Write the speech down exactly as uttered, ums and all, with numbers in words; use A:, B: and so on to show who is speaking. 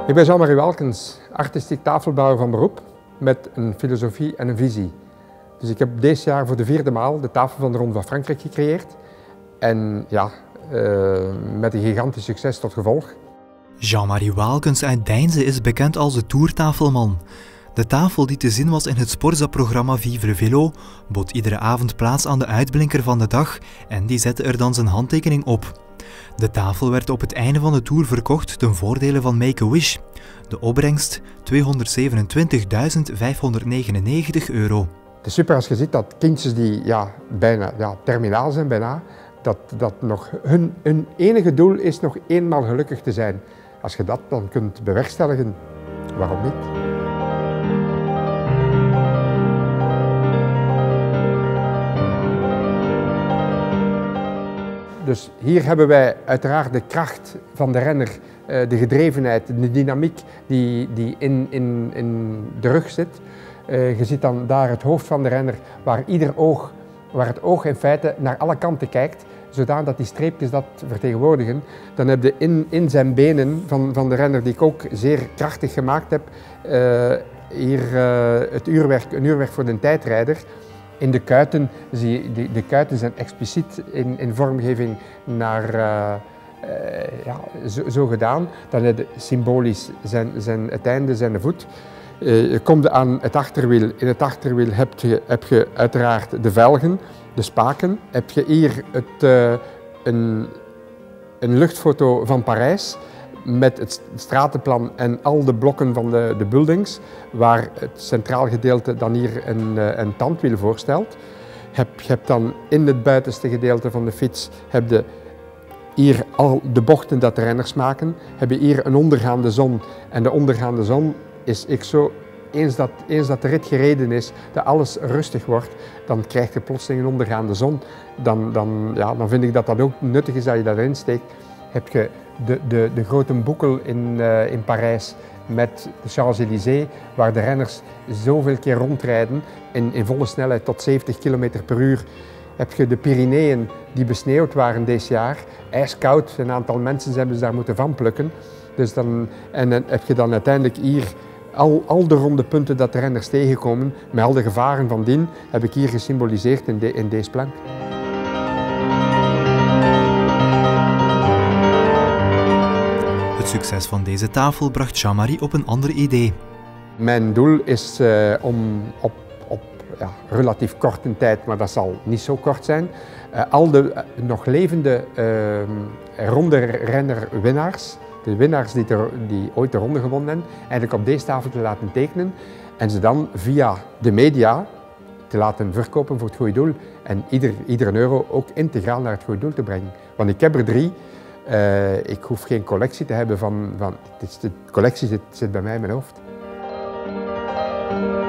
A: Ik ben Jean-Marie Welkens, artistiek tafelbouwer van beroep, met een filosofie en een visie. Dus ik heb dit jaar voor de vierde maal de tafel van de Ronde van Frankrijk gecreëerd. En ja, uh, met een gigantisch succes tot gevolg.
B: Jean-Marie Welkens uit Deinze is bekend als de toertafelman. De tafel die te zien was in het Sporza-programma Vivre Velo bood iedere avond plaats aan de uitblinker van de dag en die zette er dan zijn handtekening op. De tafel werd op het einde van de tour verkocht ten voordele van Make-A-Wish. De opbrengst tweehonderdzevenentwintigduizend vijfhonderdnegenennegentig euro.
A: Het is super als je ziet dat kindjes die ja, bijna ja, terminaal zijn, bijna, dat, dat nog hun, hun enige doel is nog eenmaal gelukkig te zijn. Als je dat dan kunt bewerkstelligen, waarom niet? Dus hier hebben wij uiteraard de kracht van de renner, de gedrevenheid, de dynamiek die, die in, in, in de rug zit. Je ziet dan daar het hoofd van de renner, waar ieder oog, waar het oog in feite naar alle kanten kijkt, zodat die streepjes dat vertegenwoordigen. Dan heb je in, in zijn benen van, van de renner, die ik ook zeer krachtig gemaakt heb, uh, hier uh, het uurwerk, een uurwerk voor de tijdrijder. In de kuiten, zie je, de, de kuiten zijn expliciet in, in vormgeving naar, uh, uh, ja, zo, zo gedaan. Dan heb je symbolisch zijn, zijn, het einde, zijn voet. Uh, je komt aan het achterwiel. In het achterwiel heb je, heb je uiteraard de velgen, de spaken. Heb je hier het, uh, een, een luchtfoto van Parijs met het stratenplan en al de blokken van de, de buildings, waar het centraal gedeelte dan hier een, een tandwiel voorstelt. Heb, je hebt dan in het buitenste gedeelte van de fiets heb je hier al de bochten dat de renners maken. Heb je hier een ondergaande zon en de ondergaande zon is ik zo, eens dat, eens dat de rit gereden is, dat alles rustig wordt, dan krijg je plotseling een ondergaande zon. Dan, dan, ja, dan vind ik dat dat ook nuttig is dat je dat erin steekt. Heb je de, de, de grote boekel in, uh, in Parijs met de Champs-Élysées, waar de renners zoveel keer rondrijden in, in volle snelheid tot zeventig kilometer per uur. Heb je de Pyreneeën die besneeuwd waren dit jaar, ijskoud, een aantal mensen hebben ze daar moeten van plukken. Dus dan, en dan heb je dan uiteindelijk hier al, al de ronde punten dat de renners tegenkomen, met al de gevaren van dien, heb ik hier gesymboliseerd in, de, in deze plank.
B: Het succes van deze tafel bracht Jean-Marie op een ander idee.
A: Mijn doel is uh, om op, op ja, relatief korte tijd, maar dat zal niet zo kort zijn, uh, al de uh, nog levende uh, ronde renner-winnaars, de winnaars die, ter, die ooit de ronde gewonnen hebben, eigenlijk op deze tafel te laten tekenen en ze dan via de media te laten verkopen voor het goede doel en ieder, iedere euro ook integraal naar het goede doel te brengen. Want ik heb er drie. Uh, ik hoef geen collectie te hebben van, van de collectie zit, zit bij mij in mijn hoofd.